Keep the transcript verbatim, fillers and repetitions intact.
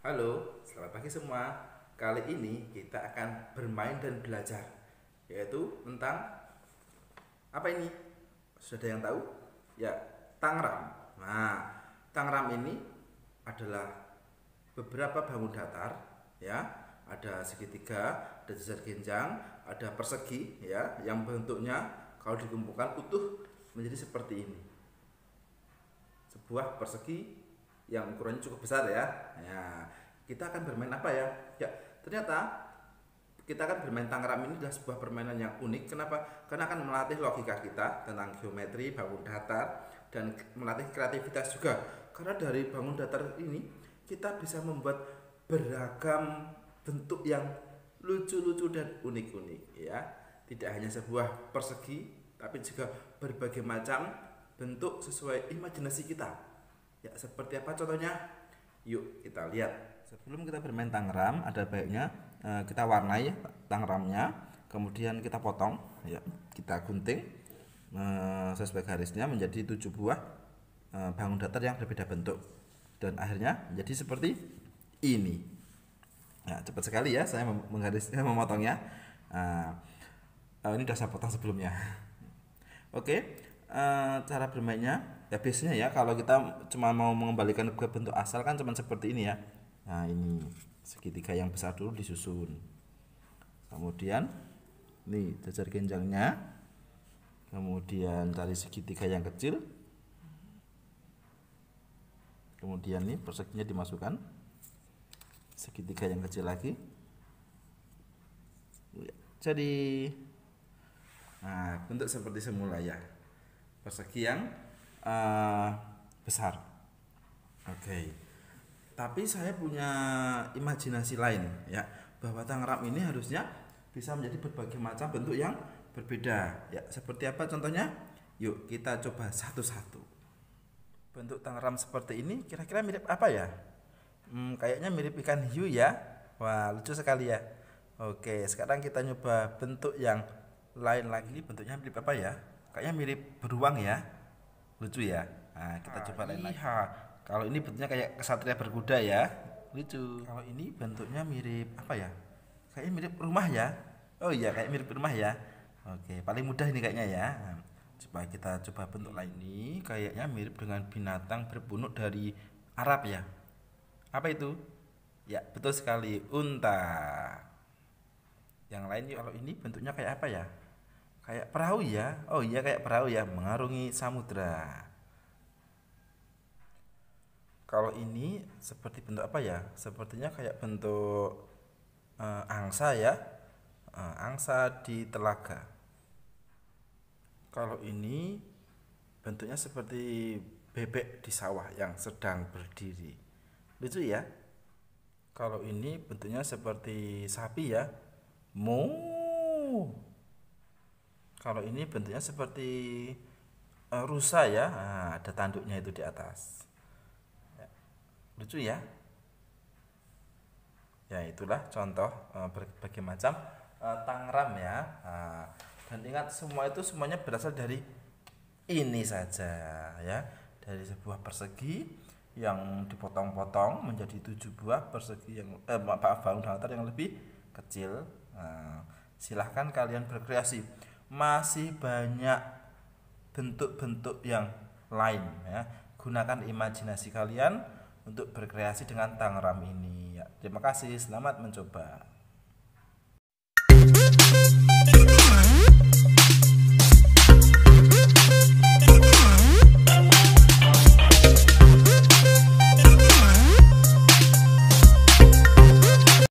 Halo, selamat pagi semua. Kali ini kita akan bermain dan belajar, yaitu tentang apa ini? Sudah ada yang tahu? Ya, Tangram. Nah, Tangram ini adalah beberapa bangun datar, ya. Ada segitiga, ada jajar genjang, ada persegi, ya, yang bentuknya kalau dikumpulkan utuh menjadi seperti ini. Sebuah persegi yang ukurannya cukup besar ya. Ya, kita akan bermain apa ya? Ya, ternyata kita akan bermain Tangram ini adalah sebuah permainan yang unik. Kenapa? Karena akan melatih logika kita tentang geometri, bangun datar, dan melatih kreativitas juga. Karena dari bangun datar ini kita bisa membuat beragam bentuk yang lucu-lucu dan unik-unik ya. Tidak hanya sebuah persegi, tapi juga berbagai macam bentuk sesuai imajinasi kita. Ya, seperti apa contohnya? Yuk kita lihat. Sebelum kita bermain Tangram, ada baiknya eh, kita warnai Tangramnya, kemudian kita potong, ya, kita gunting eh, sesuai garisnya menjadi tujuh buah eh, bangun datar yang berbeda bentuk, dan akhirnya menjadi seperti ini. Ya, cepat sekali ya saya menggaris, memotongnya. Nah, eh, ini sudah saya potong sebelumnya. Oke, eh, cara bermainnya ya biasanya ya kalau kita cuma mau mengembalikan ke bentuk asal kan cuma seperti ini ya. Nah, ini segitiga yang besar dulu disusun. Kemudian nih jajar genjangnya. Kemudian cari segitiga yang kecil. Kemudian nih perseginya dimasukkan. Segitiga yang kecil lagi. Jadi nah, bentuk seperti semula ya. Persegi yang uh, besar. Oke. Okay. Tapi saya punya imajinasi lain ya, bahwa Tangram ini harusnya bisa menjadi berbagai macam bentuk yang berbeda. Ya, seperti apa contohnya? Yuk kita coba satu-satu. Bentuk Tangram seperti ini kira-kira mirip apa ya? Hmm, kayaknya mirip ikan hiu ya. Wah, lucu sekali ya. Oke, sekarang kita nyoba bentuk yang lain lagi. Bentuknya mirip apa ya? Kayaknya mirip beruang ya. Lucu ya. Nah, kita ah, coba lain lagi. Kalau ini bentuknya kayak kesatria berkuda ya, lucu. Kalau ini bentuknya mirip apa ya? Kayaknya mirip rumah ya. Oh iya, kayak mirip rumah ya. Oke, paling mudah ini kayaknya ya. Nah, coba kita coba bentuk lain ini, kayaknya mirip dengan binatang berbunuk dari Arab ya. Apa itu? Ya, betul sekali, unta. Yang lain kalau ini bentuknya kayak apa ya? Kayak perahu ya. Oh iya, kayak perahu ya, mengarungi samudra. Kalau ini seperti bentuk apa ya? Sepertinya kayak bentuk uh, angsa ya, uh, angsa di telaga. Kalau ini bentuknya seperti bebek di sawah yang sedang berdiri. Lucu ya. Kalau ini bentuknya seperti sapi ya, mu. Kalau ini bentuknya seperti uh, rusa ya, nah, ada tanduknya itu di atas. Lucu ya. Ya, itulah contoh uh, berbagai macam uh, Tangram ya. Nah, dan ingat semua itu semuanya berasal dari ini saja ya, dari sebuah persegi yang dipotong-potong menjadi tujuh buah persegi yang eh, maaf bangun datar yang lebih kecil. Nah, silahkan kalian berkreasi. Masih banyak bentuk-bentuk yang lain ya. Gunakan imajinasi kalian untuk berkreasi dengan Tangram ini ya. Terima kasih, selamat mencoba.